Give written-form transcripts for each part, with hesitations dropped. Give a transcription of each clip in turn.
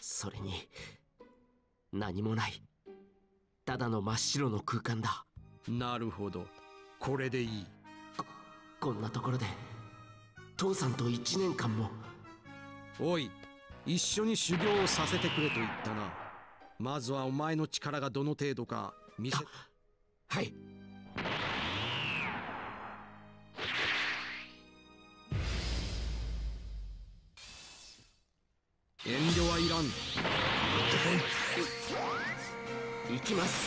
それに何もない。ただの真っ白の空間だ。 なるほど、これでいい。 こんなところで父さんと1年間も。 おい、一緒に修行をさせてくれと言ったな。まずはお前の力がどの程度か見せ。 はい。 遠慮はいらん。 行きます。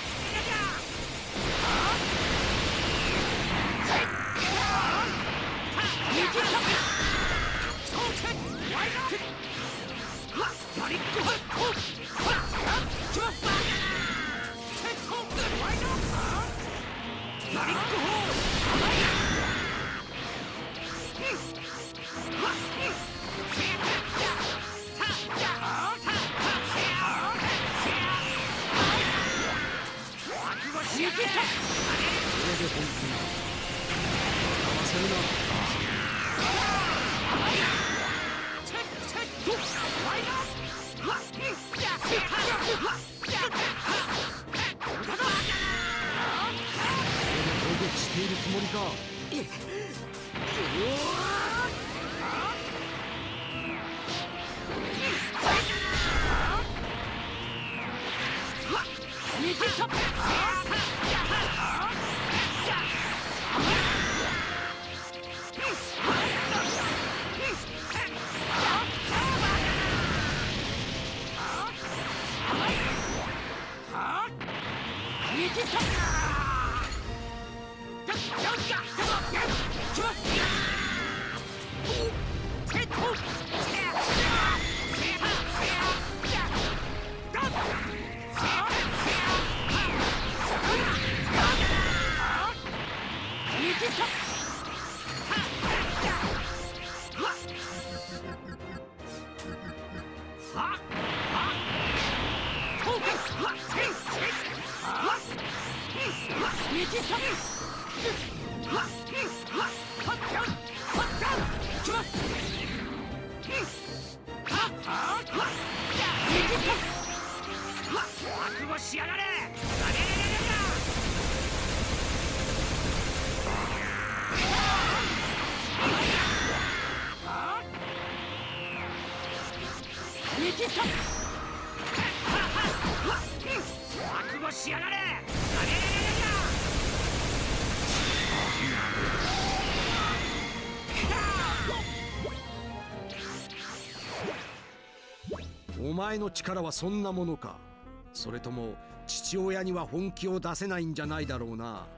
しているつもりか。お前の力はそんなものか。それとも父親には本気を出せないんじゃないだろうな。